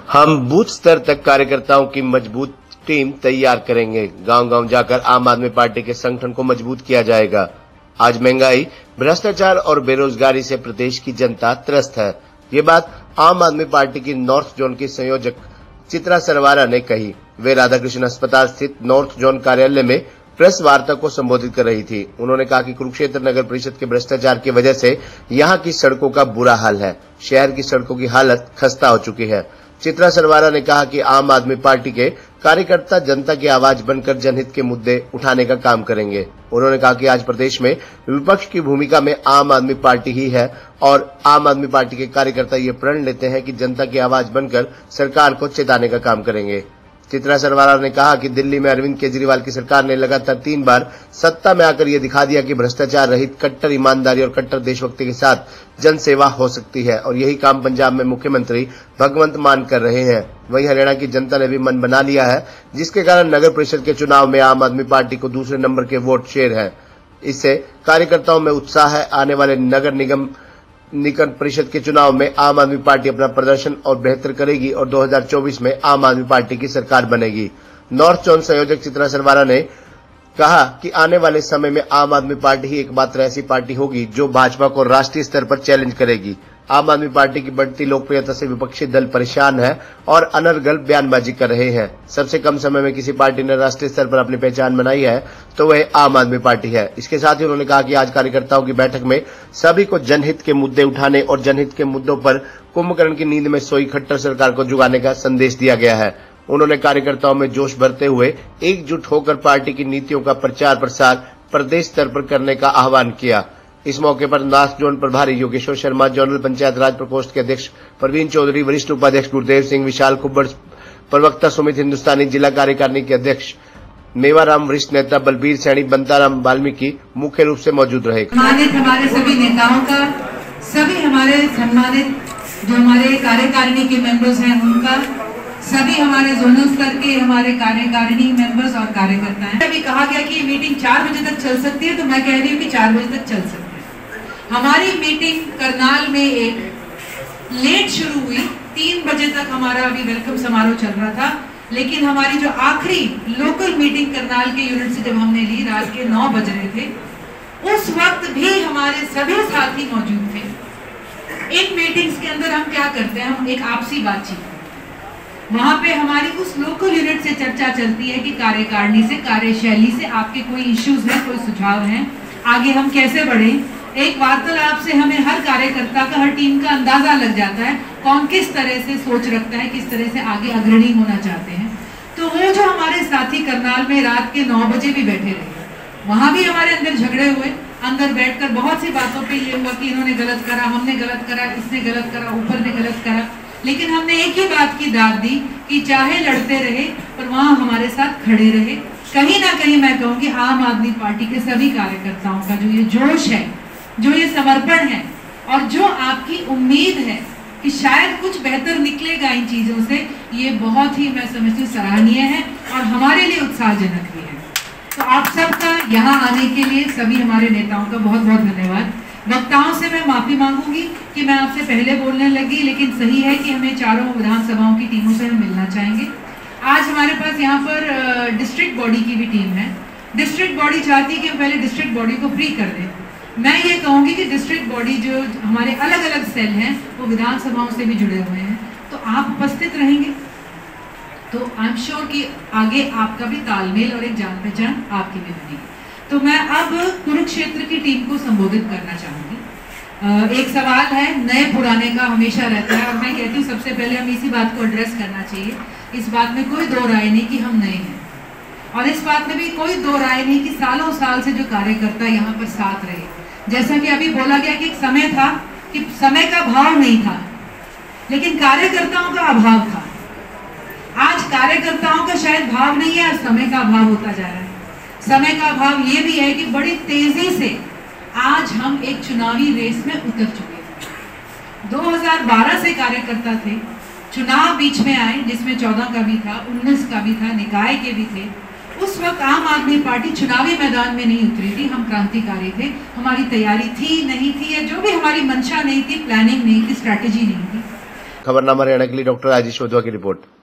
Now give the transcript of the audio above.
हम बूथ स्तर तक कार्यकर्ताओं की मजबूत टीम तैयार करेंगे। गांव-गांव जाकर आम आदमी पार्टी के संगठन को मजबूत किया जाएगा। आज महंगाई, भ्रष्टाचार और बेरोजगारी से प्रदेश की जनता त्रस्त है। ये बात आम आदमी पार्टी की नॉर्थ जोन की संयोजक चित्रा सरवारा ने कही। वे राधाकृष्ण अस्पताल स्थित नॉर्थ जोन कार्यालय में प्रेस वार्ता को संबोधित कर रही थी। उन्होंने कहा कि कुरुक्षेत्र नगर परिषद के भ्रष्टाचार की वजह से यहाँ की सड़कों का बुरा हाल है। शहर की सड़कों की हालत खस्ता हो चुकी है। चित्रा सरवारा ने कहा कि आम आदमी पार्टी के कार्यकर्ता जनता की आवाज बनकर जनहित के मुद्दे उठाने का काम करेंगे। उन्होंने कहा कि आज प्रदेश में विपक्ष की भूमिका में आम आदमी पार्टी ही है और आम आदमी पार्टी के कार्यकर्ता ये प्रण लेते हैं कि जनता की आवाज बनकर सरकार को चेताने का काम करेंगे। चित्रा सरवारा ने कहा कि दिल्ली में अरविंद केजरीवाल की सरकार ने लगातार 3 बार सत्ता में आकर ये दिखा दिया कि भ्रष्टाचार रहित कट्टर ईमानदारी और कट्टर देशभक्ति के साथ जनसेवा हो सकती है और यही काम पंजाब में मुख्यमंत्री भगवंत मान कर रहे हैं। वहीं हरियाणा की जनता ने भी मन बना लिया है, जिसके कारण नगर परिषद के चुनाव में आम आदमी पार्टी को दूसरे नंबर के वोट शेयर है। इससे कार्यकर्ताओं में उत्साह है। आने वाले नगर निगम परिषद के चुनाव में आम आदमी पार्टी अपना प्रदर्शन और बेहतर करेगी और 2024 में आम आदमी पार्टी की सरकार बनेगी। नॉर्थ जोन संयोजक चित्रा सरवारा ने कहा कि आने वाले समय में आम आदमी पार्टी ही एकमात्र ऐसी पार्टी होगी जो भाजपा को राष्ट्रीय स्तर पर चैलेंज करेगी। आम आदमी पार्टी की बढ़ती लोकप्रियता से विपक्षी दल परेशान है और अनर्गल बयानबाजी कर रहे हैं। सबसे कम समय में किसी पार्टी ने राष्ट्रीय स्तर पर अपनी पहचान बनाई है तो वह आम आदमी पार्टी है। इसके साथ ही उन्होंने कहा कि आज कार्यकर्ताओं की बैठक में सभी को जनहित के मुद्दे उठाने और जनहित के मुद्दों पर कुंभकर्ण की नींद में सोई खट्टर सरकार को जुगाने का संदेश दिया गया है। उन्होंने कार्यकर्ताओं में जोश भरते हुए एकजुट होकर पार्टी की नीतियों का प्रचार प्रसार प्रदेश स्तर पर करने का आह्वान किया। इस मौके पर नॉर्थ जोन प्रभारी योगेश्वर शर्मा, जोनल पंचायत राज प्रकोष्ठ के अध्यक्ष प्रवीण चौधरी, वरिष्ठ उपाध्यक्ष गुरुदेव सिंह, विशाल कुब्बड़, प्रवक्ता सुमित हिंदुस्तानी, जिला कार्यकारिणी के अध्यक्ष मेवाराम, वरिष्ठ नेता बलबीर सैनी, बंताराम वाल्मीकि मुख्य रूप से मौजूद रहे। हमारे सभी नेताओं का, सभी हमारे सम्मानित जो हमारे कार्यकारिणी के मेंबर्स हैं उनका, सभी हमारे जोनल स्तर के हमारे कार्यकारिणी मेंबर्स और कार्यकर्ता हैं। अभी कहा गया कि मीटिंग 4 बजे तक चल सकती है, तो मैं कह रही हूँ कि 4 बजे तक चल सकती है। हमारी मीटिंग करनाल में एक लेट शुरू हुई, 3 बजे तक हमारा अभी वेलकम समारोह चल रहा था, लेकिन हमारी जो आखिरी लोकल मीटिंग करनाल के यूनिट से जब हमने ली, रात के 9 बज रहे थे, उस वक्त भी हमारे सभी साथी मौजूद थे। इन मीटिंग्स के अंदर हम क्या करते हैं, हम एक आपसी बातचीत, वहां पे हमारी उस लोकल यूनिट से चर्चा चलती है कि कार्यकारिणी से, कार्यशैली से आपके कोई इश्यूज हैं, कोई सुझाव हैं, आगे हम कैसे बढ़े। एक वार्तालाप से हमें हर कार्यकर्ता का, हर टीम का अंदाजा लग जाता है कौन किस तरह से सोच रखता है, किस तरह से आगे अग्रणी होना चाहते हैं। तो वो जो हमारे साथी करनाल में रात के 9 बजे भी बैठे रहे, वहां भी हमारे अंदर झगड़े हुए। अंदर बैठकर बहुत सी बातों पे ये हुआ कि इन्होंने गलत करा, हमने गलत करा, इसने गलत करा, ऊपर ने गलत करा, लेकिन हमने एक ही बात की दाद दी कि चाहे लड़ते रहे पर वहां हमारे साथ खड़े रहे। कहीं ना कहीं मैं कहूँगी आम आदमी पार्टी के सभी कार्यकर्ताओं का जो ये जोश है, जो ये समर्पण है और जो आपकी उम्मीद है कि शायद कुछ बेहतर निकलेगा इन चीजों से, ये बहुत ही मैं समझती हूँ सराहनीय है और हमारे लिए उत्साहजनक भी है। तो आप सबका यहाँ आने के लिए सभी हमारे नेताओं का बहुत बहुत धन्यवाद। वक्ताओं से मैं माफी मांगूंगी कि मैं आपसे पहले बोलने लगी, लेकिन सही है कि हमें चारों विधानसभाओं की टीमों से हम मिलना चाहेंगे। आज हमारे पास यहाँ पर डिस्ट्रिक्ट बॉडी की भी टीम है। डिस्ट्रिक्ट बॉडी चाहती है कि हम पहले डिस्ट्रिक्ट बॉडी को फ्री कर दें। मैं ये कहूँगी कि डिस्ट्रिक्ट बॉडी जो हमारे अलग अलग सेल हैं वो विधानसभाओं से भी जुड़े हुए हैं, तो आप उपस्थित रहेंगे तो आई एम श्योर कि आगे आपका भी तालमेल और एक जान पहचान आपकी भी बनेगी। तो मैं अब कुरुक्षेत्र की टीम को संबोधित करना चाहूंगी। एक सवाल है, नए पुराने का हमेशा रहता है और मैं कहती हूँ सबसे पहले हम इसी बात को एड्रेस करना चाहिए। इस बात में कोई दो राय नहीं कि हम नए हैं, और इस बात में भी कोई दो राय नहीं कि सालों साल से जो कार्यकर्ता यहाँ पर साथ रहे। जैसा कि अभी बोला गया कि एक समय था कि समय का भाव नहीं था, लेकिन कार्यकर्ताओं का अभाव था। आज कार्यकर्ताओं का शायद भाव नहीं है और समय का अभाव होता जा रहा है। समय का अभाव ये भी है कि बड़ी तेजी से आज हम एक चुनावी रेस में उतर चुके हैं। 2012 से कार्यकर्ता थे, चुनाव बीच में आए जिसमें 14 का भी था, 19 का भी था, निकाय के भी थे। उस वक्त आम आदमी पार्टी चुनावी मैदान में नहीं उतरी थी, हम क्रांतिकारी थे। हमारी तैयारी थी नहीं थी, या जो भी हमारी मंशा नहीं थी, प्लानिंग नहीं थी, स्ट्रैटेजी नहीं थी। खबरनामा हरियाणा के लिए डॉक्टर राजेश वधवा की रिपोर्ट।